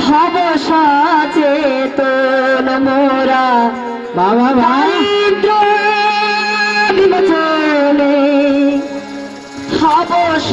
হব সচেতন মোরা বাবা দারিদ্র বিমোচনে হব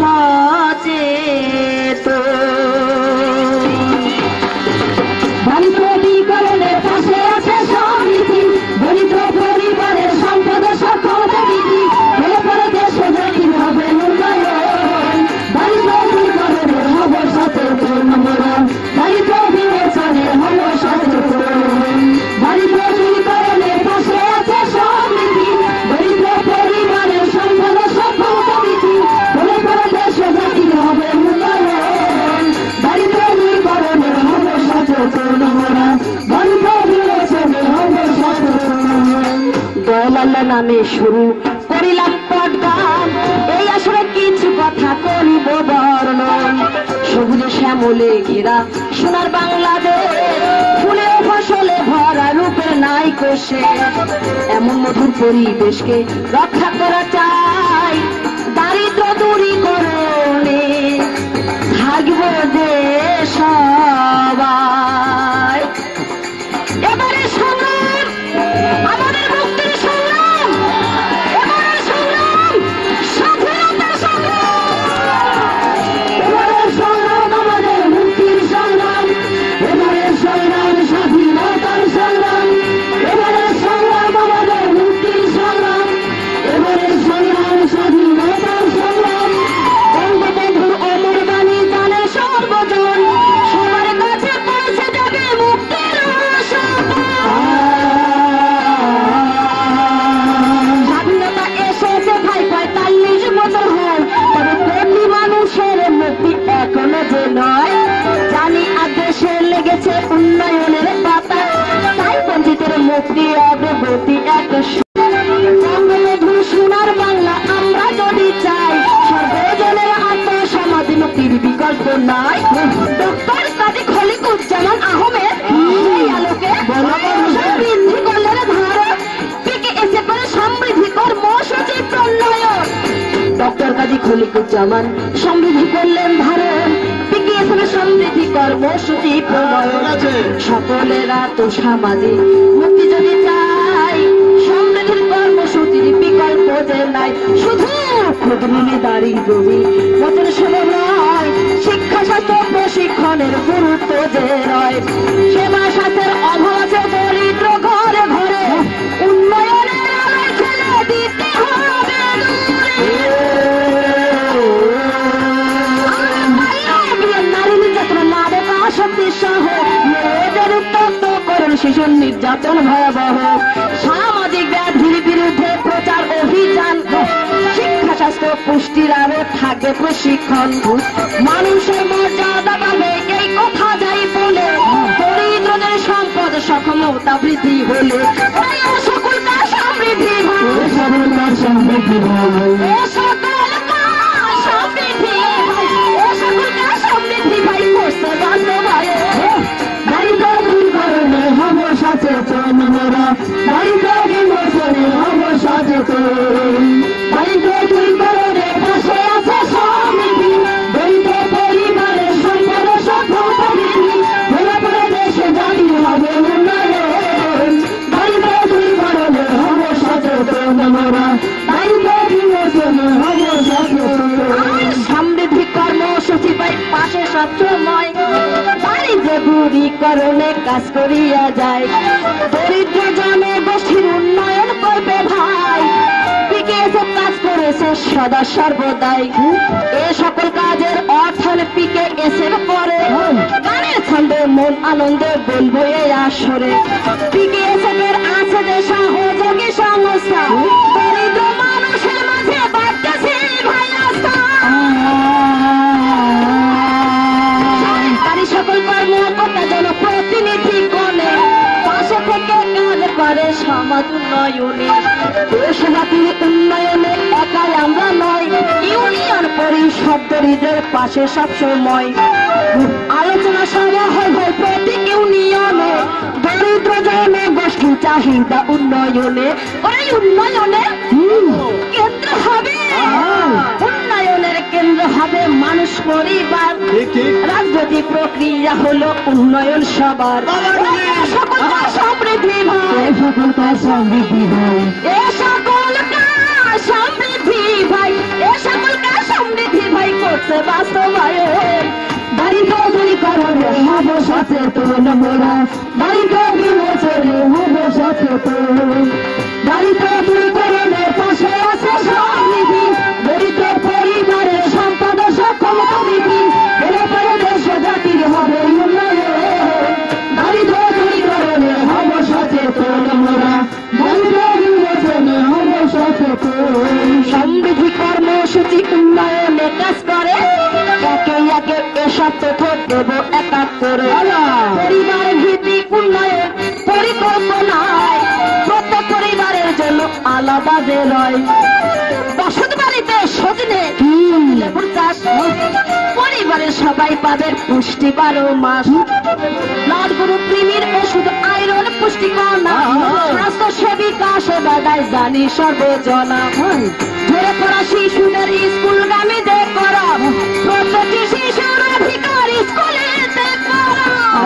সচেতন। দারিদ্র বিকরণের পাশে আছে সমৃদ্ধি, দরিদ্র পরিবারের সম্পদ সক্ষমতা বৃদ্ধি, হলে পরে দেশে জাতির হবে উন্নয়ন। দারিদ্র বিকরণের হব সচেতন মোরা, দারিদ্র বিমোচনে হব সচেতন। দারিদ্র বিকরণের পাশে আছে সমৃদ্ধি, দরিদ্র পরিবারের সম্পদ সক্ষমতা বৃদ্ধি, হলে পরে দেশে জাতির হবে উন্নয়ন। দারিদ্র বিকরণের হব সচেতন মোরা, দারিদ্র বিমোচনে হব সচেতন। দয়াল নামে শুরু করিলাম পট গান, এই আসলে কিছু কথা করিব বর্ণন। সবুজে শ্যামলে ঘেরা সোনার বাংলাদেশ, ফুলে ফসলে ভরা রূপে নাই কোষে। এমন মধুর পরিবেশকে রক্ষা করা চাই, দারিদ্র দূরীকরণে থাকব যে সবাই। এবারে সংগ্রাম, আমাদের মুক্তির সংগ্রাম, এবারে সংগ্রাম, স্বাধীনতার সংগ্রাম। এবারে সংগ্রাম আমাদের মুক্তির সংগ্রাম, এবারে সংগ্রাম স্বাধীনতার সংগ্রাম। এবারে সংগ্রাম আমাদের মুক্তির সংগ্রাম, এবারে সংগ্রাম স্বাধীনতার সংগ্রাম। বঙ্গবন্ধুর অমর বাণী জানে সর্বজন, সবার কাছে পৌঁছে যাবে মুক্তির স্বাধীনতা এসেছে ভাই 45 বছর হয়, তবে কোটি মানুষের মুক্তি এখনো যে নয়। জানি আর দেশে লেগেছে উন্নয়নের পাতা, তাই বঞ্চিতের মুক্তি অগ্রগতি এক। বঙ্গবন্ধু সোনার বাংলা আমরা যদি চাই, সর্বজনের আত্মসমাজ মুক্তির বিকল্প নাই। ডক্টর কাজী খলিকুজ্জামান আহমেদ এই আলোকে বৃদ্ধি করলেন ধারণ, এসে করে সমৃদ্ধি কর্মসূচি প্রণয়ন। ডক্টর কাজী খলিকুজ্জামান সমৃদ্ধি করলেন ধারণ, সমৃদ্ধি কর্মসূচি প্রণয়ন। সকলেরা তো সামাজিক মুক্তি যদি চাই, সমৃদ্ধির কর্মসূচির বিকল্প যে নাই। শুধু ক্ষুদ্রী দারিদ্র মোচন শুধু নয়, শিক্ষা স্বাস্থ্য প্রশিক্ষণের গুরুত্ব যে নয়। সেবা স্বাস্থ্যের অভাব আছে দরিদ্র ঘরে ঘরে, উন্নয়নের আলোয় ঠেলে দিতে হবে নারী নির্যাতন, মাদক আসক্তি সহ মেয়েদের উত্তক্তকরণ, শিশুর নির্যাতন ভয়াবহ। সামাজিক ব্যাধির বিরুদ্ধে প্রচার অভিযান, শিক্ষা স্বাস্থ্য পুষ্টির আরো থাকবে প্রশিক্ষণ। মানুষের মর্যাদা পাবে এই কথা যাই বলে, দরিদ্রদের সম্পদ সক্ষমতা বৃদ্ধি হলে সকল কাজ সমৃদ্ধি হয়, সকল কাজ সমৃদ্ধি হয়, সকল কাজ সমৃদ্ধি হয়, সকল কাজ সমৃদ্ধি ভাই করতে বাঁচতে ভাই। দারিদ্র দূরীকরণে হব সচেতন মোরা, দারিদ্র বিমোচনে হব সচেতন। দারিদ্র দূরীকরণের পাশে আছে সমৃদ্ধি, দরিদ্র পরিবারের সম্পদ সক্ষমতা বৃদ্ধি, হলে পরে দেশে জাতির হবে উন্নয়ন। দারিদ্র দূরীকরণে হব সচেতন মোরা, দারিদ্র বিমোচনে হব সচেতন। সমৃদ্ধি কর্মসূচি পাই পাশে সবসময়, দারিদ্র দূরীকরণে কাজ করিয়া যায়। দরিদ্র জনগোষ্ঠীর উন্নয়ন করবে ভাই, পিকেএসএফ কাজ করেছে সদা সর্বদাই। এ সকল কাজের অর্থায়ন পিকেএসএফ করে, গানের ছন্দে মন আনন্দে বলবো এই আসরে। পিকেএসএফ এর আছে যে সহযোগী সংস্থা, দরিদ্র মানুষের মাঝে বাড়তেছে ভাই আস্থা। সরকারি সকল কর্মকর্তা জনপ্রতিনিধি গণে পাশে থেকে কাজ করে সমাজ উন্নয়নে। দেশ জাতির উন্নয়নে একাই আমরা নয়, ইউনিয়ন পরিষদ দরিদ্রের পাশে সবসময়। আলোচনা সভা হয় ভাই প্রতি ইউনিয়নে, দরিদ্র জনগোষ্ঠীর চাহিদা উন্নয়নে। ওই উন্নয়নের কেন্দ্র হবে, উন্নয়নের কেন্দ্র হবে মানুষ পরিবার রাজনৈতিক প্রক্রিয়া হলো উন্নয়ন সবার সকল সমৃদ্ধি ভাই সকল কাজ সমৃদ্ধি ভাই এ সকল কাজ সমৃদ্ধি ভাই এ সকল কাজ সমৃদ্ধি ভাই করছে বাস্তবায়ন দারিদ্র দূরীকরণে হব সচেতন মোরা দারিদ্র বিমোচনে হব সচেতন দারিদ্র দূরীকরণে পাশে আছে সমৃদ্ধি দরিদ্র পরিবারের সম্পদ সক্ষম কমিটি এলে পরে দেশ জাতির হবে উন্নয়ন দারিদ্র দূরীকরণে হব সচেতন মোরা দারিদ্র বিমোচনে হব সচেতন সমৃদ্ধি কর্মসূচি উন্নয়নে কাজ করে একে একে এসব তথ্য দেব একা করে পরিবার ভিত্তিক উন্নয়ন পরিকল্পনায় প্রত্যেক পরিবারের জন্য আলাদা যে রয় বসত বাড়িতে সজনে লেবুর চাষ পরিবারের সবাই পাবে পুষ্টি 12 মাস ব্লাড গ্রুপ কৃমির ওষুধ আয়রন পুষ্টিকণা স্বাস্থ্য সেবিকা সেবা দেয় জানি সর্বজনা ধরে পড়া শিশুদের স্কুলগামীদের করা প্রত্যেকটি শিশুর অধিকার স্কুলেতে পড়া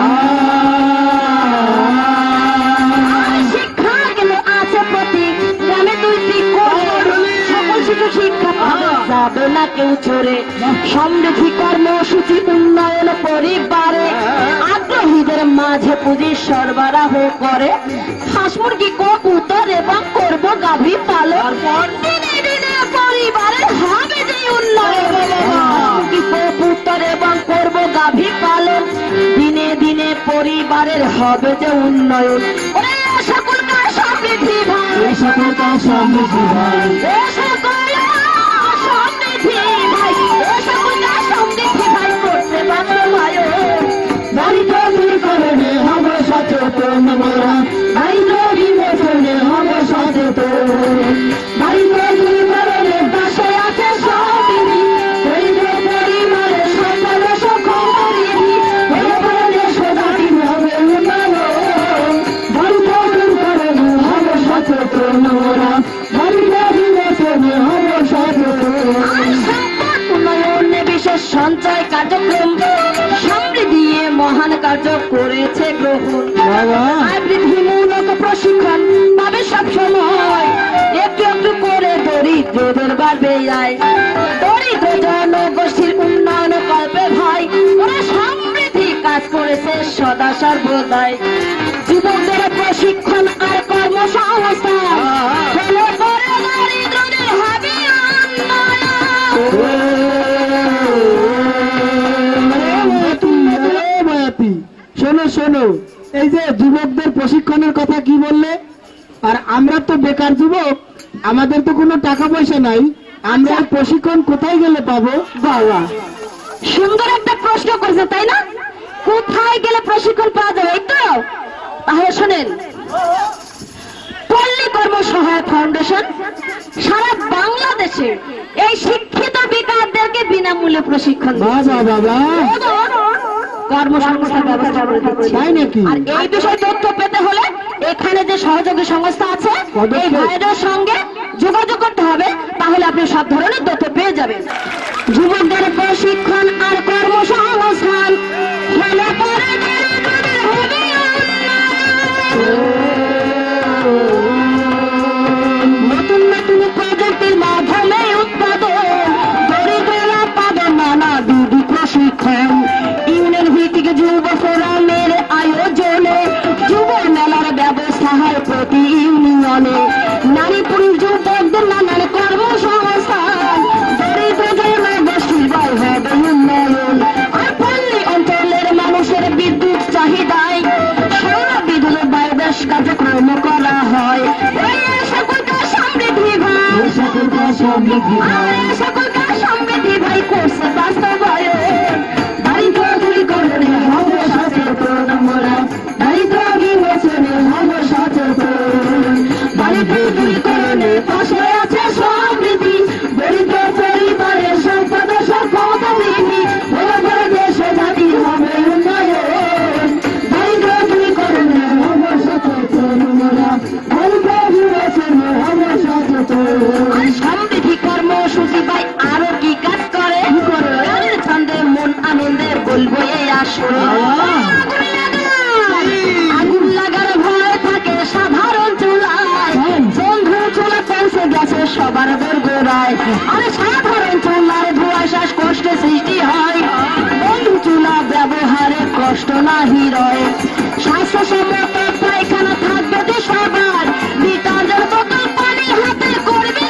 শিক্ষা গেল আছে প্রতি গ্রামে 2টি সকল শিশু শিক্ষা পাবে যাবে না কেউ ছড়ে সমৃদ্ধি কর্মসূচি উন্নয়ন পরিবারে আগ্রহীদের মাঝে পুঁজি সরবরাহ করে হাঁস মুরগি কবুতর এবং করবো গাভী পালন দিনে দিনে পরিবারের হবে যে উন্নয়ন মুরগি কবুতর এবং করবো গাভী পালন দিনে দিনে পরিবারের হবে যে উন্নয়ন ওরে সকল কাজ সমৃদ্ধি ভাই সকল কাজ সমৃদ্ধি ভাই সকল সমৃদ্ধি ভাই সকল কাজ সমৃদ্ধি ভাই করছে বাস্তবায়ন দারিদ্র দূরীকরণে হব সচেতন মোরা দারিদ্র বিমোচনে হব সচেতন দারিদ্র দূরীকরণে পাশে আছে সমৃদ্ধি দরিদ্র পরিবারের সম্পদ সক্ষম করিবি হয়ে পড়ে দেশ জাতির হবে উন্নয়ন দারিদ্র দূরীকরণে হব সচেতন মোরা দারিদ্র বিমোচনে হব সচেতন সম্পদ উন্নয়নে বিশেষ সঞ্চয় কার্যক্রম সমৃদ্ধি মহান কার্য করেছে গ্রহণ আয় বৃদ্ধিমূলক প্রশিক্ষণ পাবে সব সময় একটু একটু করে দরিদ্রদের বাড়বে আয় দরিদ্র জনগোষ্ঠীর উন্নয়ন কল্পে ভাই ওরা সমৃদ্ধি কাজ করেছে সদা সর্বদাই যুবকদের প্রশিক্ষণ আর কর্মসংস্থান ফলে পরে দরিদ্রদের হবে শোনো শোনো এই যে যুবকদের প্রশিক্ষণের কথা কি বললে আর আমরা তো বেকার যুবক আমাদের তো কোনো টাকা পয়সা নাই আমরা প্রশিক্ষণ কোথায় গেলে পাবো বাবা সুন্দর একটা প্রশ্ন করেছে তাই না কোথায় গেলে প্রশিক্ষণ পাওয়া যাবে এই তো তাহলে শোনেন পল্লী কর্ম সহায়ক ফাউন্ডেশন সারা বাংলাদেশে এই শিক্ষিত বেকারদেরকে বিনামূল্যে প্রশিক্ষণ বাবা বাবা কর্মসংস্থান ব্যবস্থা করে দিচ্ছে তাই নাকি আর এই বিষয়ে তথ্য পেতে হলে এখানে যে সহযোগী সংস্থা আছে এই ভাইদের সঙ্গে যোগাযোগ করতে হবে তাহলে আপনি সব ধরনের তথ্য পেয়ে যাবেন যুবকদের প্রশিক্ষণ আর কর্মসংস্থান হলে পরে দরিদ্রদের হবে নতুন নতুন প্রযুক্তির মাধ্যমে উৎপাদন দরিদ্ররা পাবে নানাবিধ প্রশিক্ষণ ইউনিয়ন ভিত্তিক যুব ফোরামের আয়োজনে যুব মেলার ব্যবস্থা হয় প্রতি ইউনিয়নে নারী পুরুষ যুবকদের নানান কর্মসংস্থান দরিদ্র জনগোষ্ঠীর হবে উন্নয়ন আর পল্লী অঞ্চলের মানুষের বিদ্যুৎ চাহিদায় সৌর বিদ্যুৎ বায়োগ্যাস কার্যক্রম করা হয় সকল কাজ সমৃদ্ধি ভাই সকল কাজ সমৃদ্ধি ভাই সকল কাজ সমৃদ্ধি ভাই করছে বাস্তবায়ন দারিদ্র দূরীকরণে হব সচেতন মোরা দারিদ্র বিমোচনে হব সচেতন দারিদ্র দূরীকরণে পাশে আছে সমৃদ্ধি দরিদ্র পরিবারের সম্পদ সক্ষম করিবি হয়ে পড়ে দেশ জাতির হবে উন্নয়ন দারিদ্র দূরীকরণে হব সচেতন মোরা দারিদ্র বিমোচনে হব সচেতন সমৃদ্ধি কর্মসূচি ছড়ায়, আরে সাধারণ চুলার ধোঁয়ায় শ্বাসকষ্টে সৃষ্টি হয়, বন্ধু চুলা ব্যবহারে কষ্ট নাহি রয়। স্বাস্থ্যসম্মত পায়খানা থাকবে যে সবার, ডিটারজেন্ট বোতল পানি হাতে করবে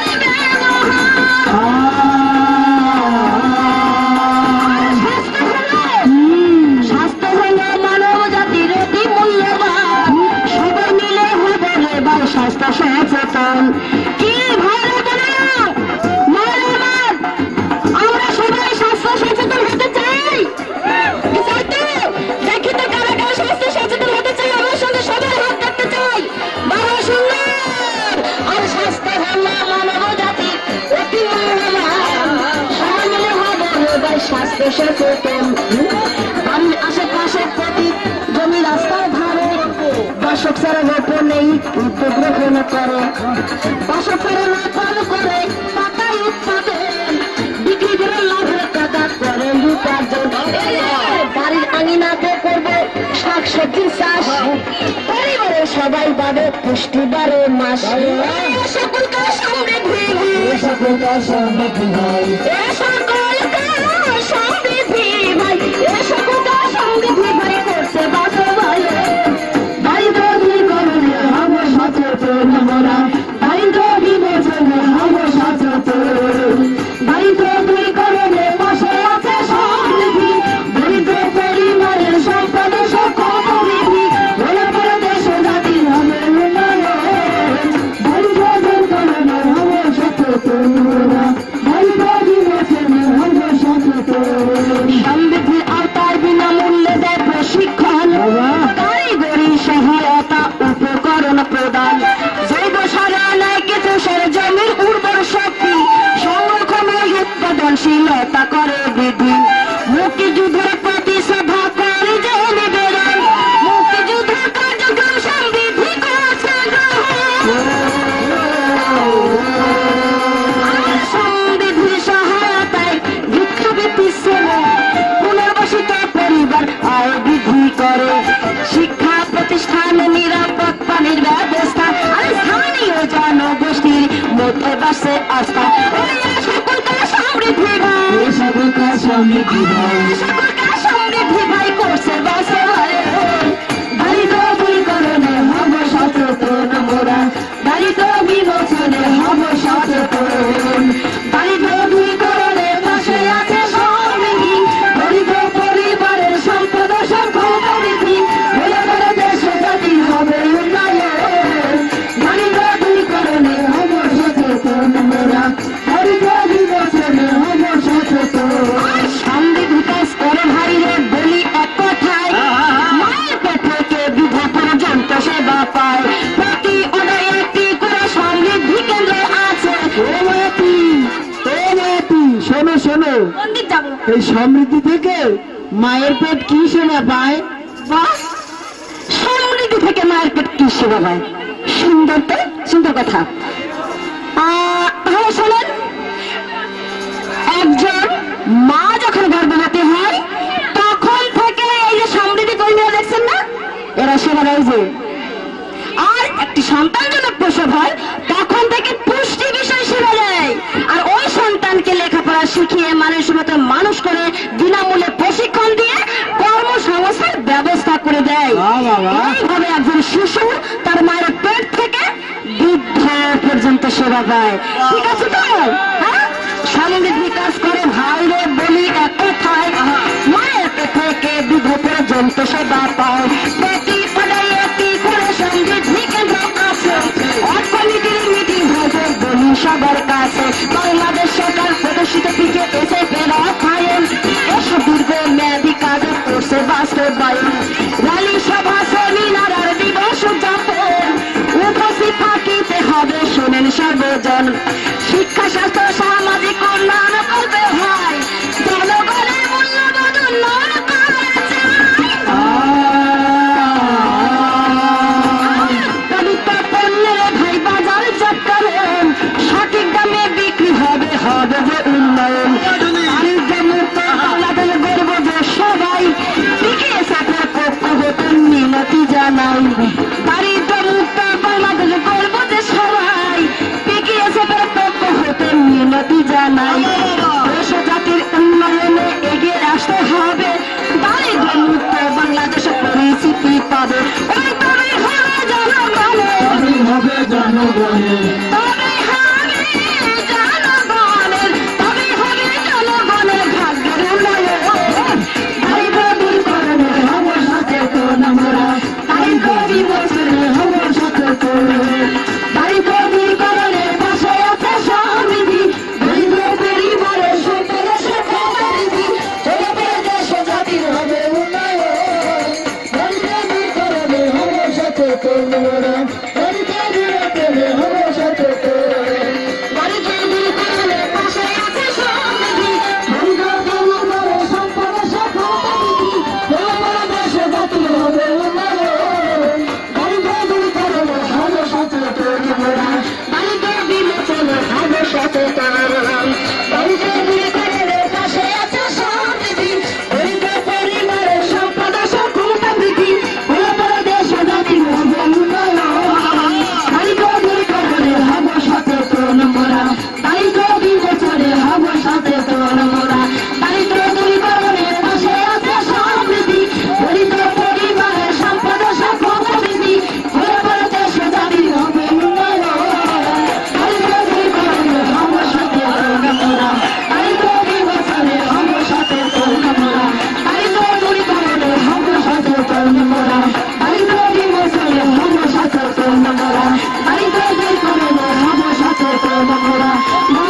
স্বাস্থ্য হলো মানব জাতির অতি মূল্যবান, সবাই মিলে হবে এবার স্বাস্থ্য সচেতন। কি ভালো বলে আমরা সবাই স্বাস্থ্য সচেতন হতে চাই, দেখি তো কারা কারা স্বাস্থ্য সচেতন হতে চাই, আমার সঙ্গে সবাই হাত দেখতে চাই। বড় সুন্দর আর স্বাস্থ্য হলো মানব জাতির অতি মূল্যবান, সবাই মিলে হবে এবার স্বাস্থ্য সচেতন। বাড়ির আশেপাশে প্রতি জমি রাস্তার ধারে বাসক ছাড়া গোপন নেই উদ্যোগ গ্রহণ করে, বাসক ছাড়া না পান করে পাতায় উৎপাদন, বিক্রি করে লাভের টাকা করে উপার্জন। বাড়ির আঙিনাতে করবে শাকসবজির চাষ, পরিবারের সবাই পাবে পুষ্টিবারে মাস। সকলকার সমৃদ্ধি, সকলকার সমৃদ্ধি ভাই, সকলকার সমৃদ্ধি ভাই, সকলকার সমৃদ্ধি ভাই করছে বাসবাই। দারিদ্র দূরীকরণে হব সচেতন আমরা, দারিদ্র বিমোচনে হব সচেতন, দারিদ্র দূরীকরণে পাশে আছে সমৃদ্ধি, দরিদ্র পরিবারের সম্পদ সমৃদ্ধি, বলে বলে দেশ জাতির হবে উন্নয়ন, দারিদ্র দূরীকরণে হব সচেতন আমরা, দারিদ্র বিমোচনে হব সচেতন। সমৃদ্ধির আওতায় বিনামূল্যে দেয় প্রশিক্ষণ, কারিগরি সহায়তা উপকরণ প্রদান, জৈব সার আনায় কিছু সার জমির উর্বর শক্তি সংরক্ষণ ও উৎপাদনশীলতা করে বৃদ্ধি। মুক্তিযুদ্ধের প্রতি শ্রদ্ধা করে যে নিবেদন, মুক্তিযুদ্ধের কার্যক্রম সমৃদ্ধি করছে সমৃদ্ধির সহায়তায় ভিক্ষাবৃত্তি শ্রেণী পুনর্বাসিত পরিবার আয় বৃদ্ধি করে, শিক্ষা প্রতিষ্ঠানে নিরাপদ পানির ব্যবস্থা, আর স্থানীয় জনগোষ্ঠীর মধ্যে বাসে আস্থা। সকলকার সমৃদ্ধি ভাই, সকলকার সমৃদ্ধি ভাই, সকলকার সমৃদ্ধি ভাই করছে বাসে দারিদ্র দূরীকরণে হব সচেতন মোরা, দারিদ্র বিমোচনে হব সচেতন, দারিদ্র দূরীকরণে পাশে আছে সমৃদ্ধি, দরিদ্র পরিবারের সম্পদ সমৃদ্ধি, বলে বলে দেশ জাতির হবে উন্নয়ন, দারিদ্র দূরীকরণে হব সচেতন মোরা, দারিদ্র বিমোচনে হব সচেতন। সমৃদ্ধি কাজ করে ভাইরে বলি এক কথায়, মায়ের পেট থেকে বৃদ্ধ পর্যন্ত সেবা পায়, প্রতি অনায় একটি করে সমৃদ্ধি কেন্দ্র আছে। শোনো শোনো, মন্দির যাবো। এই সমৃদ্ধি থেকে মায়ের পেট কি সেবা পায়? বাহ, সমৃদ্ধি থেকে মায়ের পেট কি সেবা পায়? সুন্দর তো, সুন্দর কথা। তাহলে শোনেন, একজন মা যখন গর্ভবতী হয় তখন থেকে এই যে সমৃদ্ধি কর্মীরা দেখছেন না, এরা সেবা দেয় যে, আর একটি সন্তান যখন প্রসব হয় তখন থেকে পুষ্টি বিষয় সেবা দেয়, আর ওই সন্তানকে লেখাপড়া শিখিয়ে মানুষের মতো মানুষ করে বিনামূল্যে প্রশিক্ষণ দিয়ে কর্মসংস্থান ব্যবস্থা করে দেয়। এইভাবে একজন শিশু তার মায়ের পেট থেকে বৃদ্ধ পর্যন্ত সেবা পায়। ঠিক আছে তো? হ্যাঁ, সমৃদ্ধি কাজ করে ভাইরে বলি এক কথায়, মায়ের পেট থেকে বৃদ্ধ পর্যন্ত সেবা পায়, প্রতি পদায় একটি করে সমৃদ্ধি কেন্দ্র আছে, অর্থনীতির মিটিং হবে বলি সবার কাছে, বাংলাদেশ সরকার প্রদর্শিত দিকে এসে ফেরা খায়েন, এসব দীর্ঘ মেয়াদী কাজ করছে বাস্তবায়ন, রালি সভা সেমিনার আর দিবস উদযাপন, উপস্থিত থাকিতে হবে শোনেন সর্বজন, শিক্ষা স্বাস্থ্য সামাজিক উন্নয়ন করবে হয়, জনগণের মূল্যবোধ উন্নয়ন করা পবিত্র পণ্যের ভাই বাজার চত্বরেন, সঠিক দামে বিক্রি হবে হবে যে উন্নয়ন, দারিদ্র মুক্ত বাংলাদেশ গর্ব যে সবাই, টিকিয়ে সাথের পক্ষ হতে মিনতি জানাই, দারিদ্র মুক্ত বাংলাদেশ গর্ব যে সবাই, টিকিয়ে সাথের পক্ষ হতে মিনতি ধন্যবাদই জানাই। দেশ ও জাতির উন্নয়নে এগিয়ে আসতে হবে, দারিদ্র মুক্ত বাংলাদেশ পরিচিতি পাবে। ওই তবে হবে জনগণের, তবেই হবে জনগণের, তবেই হবে জনগণের, তবেই হবে জনগণের ভাগ্যের উন্নয়ন। দারিদ্র দূরীকরণে হব সচেতন আমরা, দারিদ্র বিমোচনে হব সচেতন। দারিদ্র দূরীকরণের পাশে আছে সমৃদ্ধি, দরিদ্র পরিবারের সকল সুখবৃদ্ধি, চলবে দেশ ও জাতির হবে উন্নয়ন। দারিদ্র দূরীকরণে হব সচেতন আমরা, দারিদ্র দূরীকরণে হব সচেতন। দারিদ্র দূরীকরণের পাশে আছে সমৃদ্ধি, দরিদ্র পরিবারের সকল সুখবৃদ্ধি, চলবে দেশ ও জাতির হবে উন্নয়ন। দারিদ্র দূরীকরণে হব সচেতন আমরা, দারিদ্র বিমোচনে হব সচেতন। দারিদ্র দূরীকরণের পাশে আছে সমৃদ্ধি, দরিদ্র পরিবারের সম্পদ সুখবৃদ্ধি, চলবে দেশ ও জাতির হবে উন্নয়ন। দারিদ্র দূরীকরণে হব সচেতন আমরা, দারিদ্র বিমোচনে হব সচেতন আমরা। দারিদ্র দূরীকরণের পাশে আছে সমৃদ্ধি, দরিদ্র পরিবারের সম্পদ সুখবৃদ্ধি, চলবে দেশ ও জাতির হবে উন্নয়ন। দারিদ্র দূরীকরণে হব সচেতন আমরা, দারিদ্র বিমোচনে হব সচেতন আমরা। দারিদ্র দূরীকরণে হব সচেতন আমরা, দারিদ্র বিমোচনে হব সচেতন আমরা। দারিদ্র দূরীকরণে হব সচেতন আমরা।